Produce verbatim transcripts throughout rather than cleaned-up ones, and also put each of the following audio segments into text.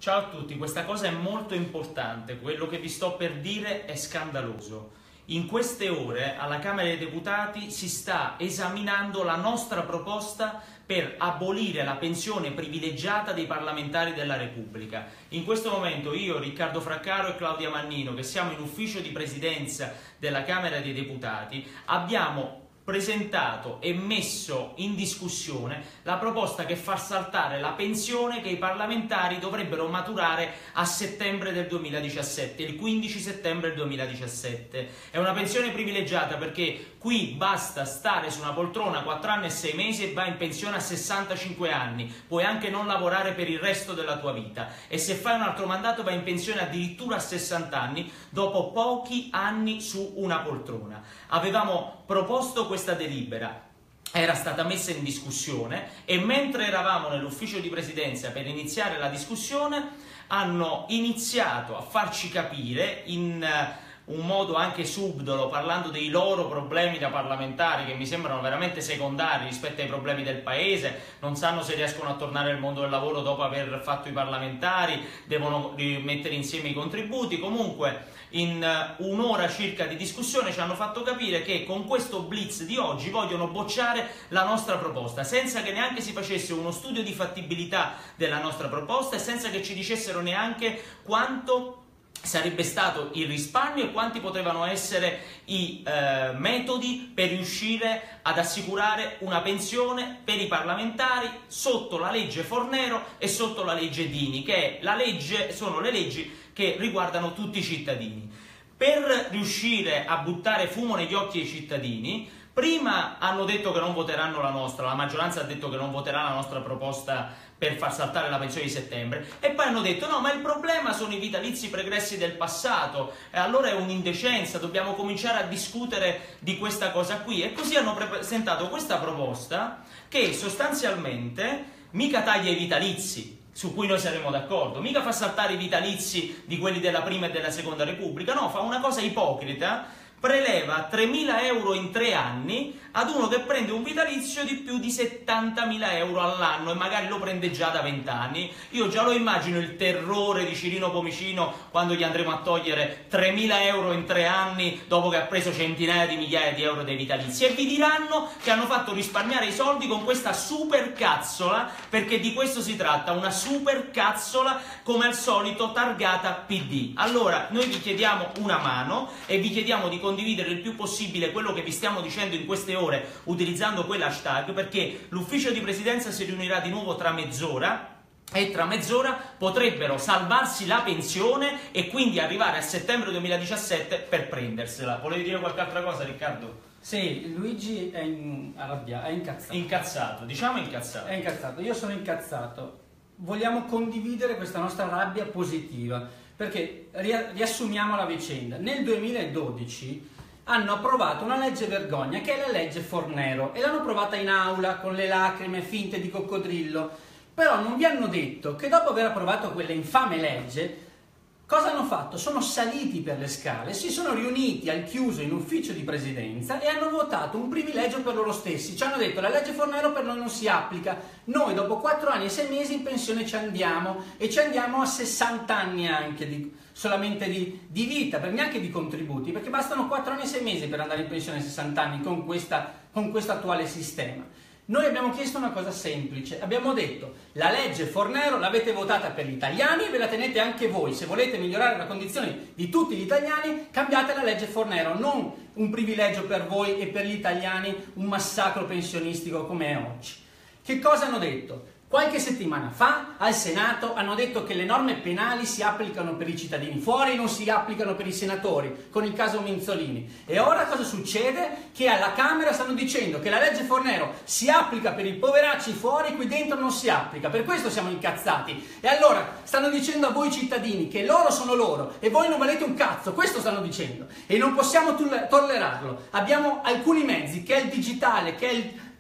Ciao a tutti, questa cosa è molto importante, quello che vi sto per dire è scandaloso. In queste ore alla Camera dei Deputati si sta esaminando la nostra proposta per abolire la pensione privilegiata dei parlamentari della Repubblica. In questo momento io, Riccardo Fraccaro e Claudia Mannino, che siamo in ufficio di presidenza della Camera dei Deputati, abbiamo presentato e messo in discussione la proposta che fa saltare la pensione che i parlamentari dovrebbero maturare a settembre del duemiladiciassette, il quindici settembre del duemiladiciassette. È una pensione privilegiata perché qui basta stare su una poltrona quattro anni e sei mesi e vai in pensione a sessantacinque anni, puoi anche non lavorare per il resto della tua vita e se fai un altro mandato vai in pensione addirittura a sessanta anni dopo pochi anni su una poltrona. Avevamo proposto questa delibera, era stata messa in discussione e mentre eravamo nell'ufficio di presidenza per iniziare la discussione hanno iniziato a farci capire in uh, un modo anche subdolo, parlando dei loro problemi da parlamentari che mi sembrano veramente secondari rispetto ai problemi del paese, non sanno se riescono a tornare al mondo del lavoro dopo aver fatto i parlamentari, devono mettere insieme i contributi. Comunque in un'ora circa di discussione ci hanno fatto capire che con questo blitz di oggi vogliono bocciare la nostra proposta senza che neanche si facesse uno studio di fattibilità della nostra proposta e senza che ci dicessero neanche quanto sarebbe stato il risparmio e quanti potevano essere i eh, metodi per riuscire ad assicurare una pensione per i parlamentari sotto la legge Fornero e sotto la legge Dini, che è la legge, sono le leggi che riguardano tutti i cittadini. Per riuscire a buttare fumo negli occhi ai cittadini, prima hanno detto che non voteranno la nostra, la maggioranza ha detto che non voterà la nostra proposta per far saltare la pensione di settembre, e poi hanno detto no, ma il problema sono i vitalizi pregressi del passato, e allora è un'indecenza, dobbiamo cominciare a discutere di questa cosa qui, e così hanno presentato questa proposta che sostanzialmente mica taglia i vitalizi, su cui noi saremo d'accordo, mica fa saltare i vitalizi di quelli della prima e della seconda Repubblica, no, fa una cosa ipocrita, preleva tremila euro in tre anni ad uno che prende un vitalizio di più di settantamila euro all'anno e magari lo prende già da venti anni. Io già lo immagino il terrore di Cirino Pomicino quando gli andremo a togliere tremila euro in tre anni dopo che ha preso centinaia di migliaia di euro dei vitalizi, e vi diranno che hanno fatto risparmiare i soldi con questa super cazzola, perché di questo si tratta, una super cazzola come al solito targata P D. Allora noi vi chiediamo una mano e vi chiediamo di condividere il più possibile quello che vi stiamo dicendo in queste ore utilizzando quell'hashtag, perché l'ufficio di presidenza si riunirà di nuovo tra mezz'ora e tra mezz'ora potrebbero salvarsi la pensione e quindi arrivare a settembre duemiladiciassette per prendersela. Volevi dire qualche altra cosa, Riccardo? Sì, Luigi è in arrabbiato, è incazzato. Incazzato, diciamo incazzato. È incazzato, io sono incazzato. Vogliamo condividere questa nostra rabbia positiva, perché riassumiamo la vicenda. Nel duemiladodici hanno approvato una legge vergogna che è la legge Fornero e l'hanno approvata in aula con le lacrime finte di coccodrillo, però non vi hanno detto che dopo aver approvato quella infame legge cosa hanno fatto? Sono saliti per le scale, si sono riuniti al chiuso in ufficio di presidenza e hanno votato un privilegio per loro stessi. Ci hanno detto la legge Fornero per noi non si applica, noi dopo quattro anni e sei mesi in pensione ci andiamo, e ci andiamo a sessanta anni anche di, solamente di, di vita, per neanche di contributi, perché bastano quattro anni e sei mesi per andare in pensione a sessanta anni con, questa, con questo attuale sistema. Noi abbiamo chiesto una cosa semplice, abbiamo detto la legge Fornero l'avete votata per gli italiani e ve la tenete anche voi, se volete migliorare la condizione di tutti gli italiani cambiate la legge Fornero, non un privilegio per voi e per gli italiani, un massacro pensionistico come è oggi. Che cosa hanno detto? Qualche settimana fa al Senato hanno detto che le norme penali si applicano per i cittadini fuori e non si applicano per i senatori, con il caso Minzolini. E ora cosa succede? Che alla Camera stanno dicendo che la legge Fornero si applica per i poveracci fuori, qui dentro non si applica. Per questo siamo incazzati. E allora stanno dicendo a voi cittadini che loro sono loro e voi non valete un cazzo, questo stanno dicendo. E non possiamo tollerarlo. Abbiamo alcuni mezzi, che è il digitale, che è il...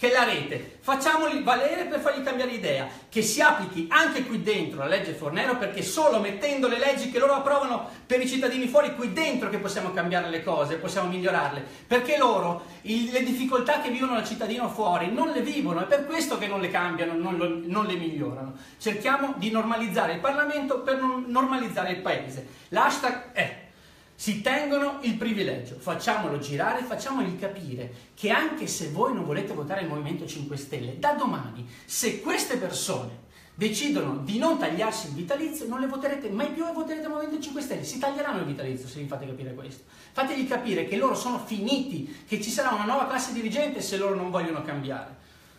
che è la rete. Facciamoli valere per fargli cambiare idea, che si applichi anche qui dentro la legge Fornero, perché solo mettendo le leggi che loro approvano per i cittadini fuori qui dentro che possiamo cambiare le cose, possiamo migliorarle, perché loro il, le difficoltà che vivono il cittadino fuori non le vivono, è per questo che non le cambiano, non, lo, non le migliorano. Cerchiamo di normalizzare il Parlamento per non normalizzare il Paese. L'hashtag è: si tengono il privilegio, facciamolo girare, facciamogli capire che anche se voi non volete votare il Movimento cinque Stelle, da domani, se queste persone decidono di non tagliarsi il vitalizio, non le voterete mai più e voterete il Movimento cinque Stelle. Si taglieranno il vitalizio se vi fate capire questo. Fategli capire che loro sono finiti, che ci sarà una nuova classe dirigente se loro non vogliono cambiare.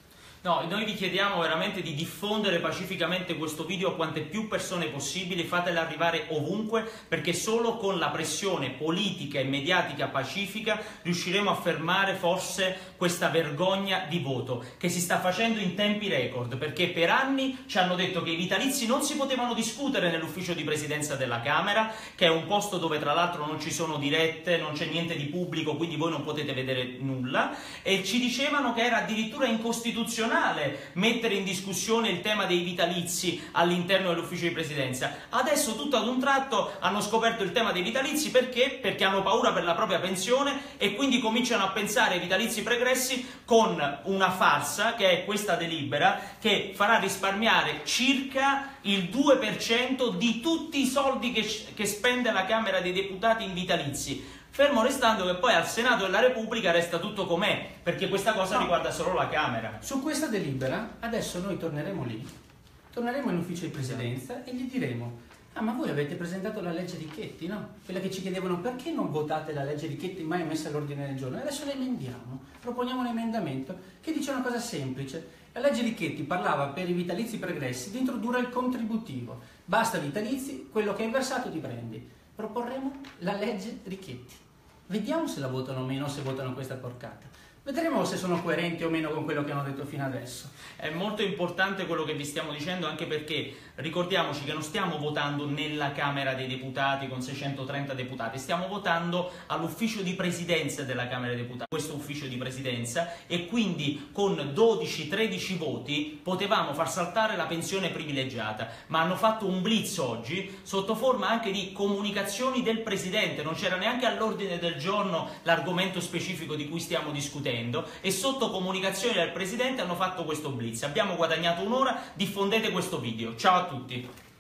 No, noi vi chiediamo veramente di diffondere pacificamente questo video a quante più persone possibili, fatele arrivare ovunque, perché solo con la pressione politica e mediatica pacifica riusciremo a fermare forse questa vergogna di voto che si sta facendo in tempi record, perché per anni ci hanno detto che i vitalizi non si potevano discutere nell'ufficio di presidenza della Camera, che è un posto dove tra l'altro non ci sono dirette, non c'è niente di pubblico, quindi voi non potete vedere nulla, e ci dicevano che era addirittura incostituzionale mettere in discussione il tema dei vitalizi all'interno dell'ufficio di presidenza. Adesso tutto ad un tratto hanno scoperto il tema dei vitalizi perché? Perché hanno paura per la propria pensione e quindi cominciano a pensare ai vitalizi pregressi con una farsa che è questa delibera che farà risparmiare circa il due per cento di tutti i soldi che, che spende la Camera dei Deputati in vitalizi. Fermo restando che poi al Senato della Repubblica resta tutto com'è, perché questa cosa no. riguarda solo la Camera. Su questa delibera adesso noi torneremo lì, torneremo in ufficio di presidenza e gli diremo: ah, ma voi avete presentato la legge Richetti, no? Quella che ci chiedevano perché non votate la legge Richetti mai messa all'ordine del giorno. E adesso la emendiamo, proponiamo un emendamento che dice una cosa semplice. La legge Richetti parlava per i vitalizi pregressi di introdurre il contributivo. Basta vitalizi, quello che hai versato ti prendi. Proporremo la legge Richetti. Vediamo se la votano o meno, se votano questa porcata. Vedremo se sono coerenti o meno con quello che hanno detto fino adesso. È molto importante quello che vi stiamo dicendo, anche perché ricordiamoci che non stiamo votando nella Camera dei Deputati con seicentotrenta deputati, stiamo votando all'ufficio di presidenza della Camera dei Deputati, questo ufficio di presidenza, e quindi con dodici tredici voti potevamo far saltare la pensione privilegiata, ma hanno fatto un blitz oggi sotto forma anche di comunicazioni del Presidente, non c'era neanche all'ordine del giorno l'argomento specifico di cui stiamo discutendo, e sotto comunicazioni del Presidente hanno fatto questo blitz. Abbiamo guadagnato un'ora, diffondete questo video. Ciao a tutti!